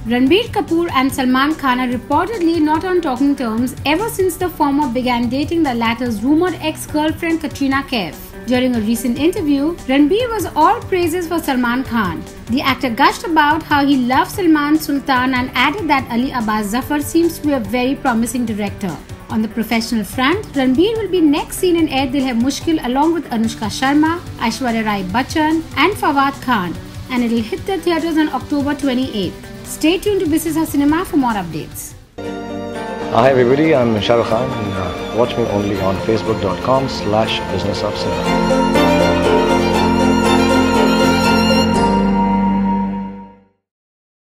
Ranbir Kapoor and Salman Khan are reportedly not on talking terms ever since the former began dating the latter's rumored ex-girlfriend Katrina Kaif. During a recent interview, Ranbir was all praises for Salman Khan. The actor gushed about how he loves Salman Sultan and added that Ali Abbas Zafar seems to be a very promising director. On the professional front, Ranbir will be next seen in Ae Dil Hai Mushkil along with Anushka Sharma, Aishwarya Rai Bachchan and Fawad Khan, and it will hit the theatres on October 28th. Stay tuned to Business House Cinema for more updates. Hi everybody, I'm Shah Rukh Khan and watch me only on facebook.com/businessofcinema.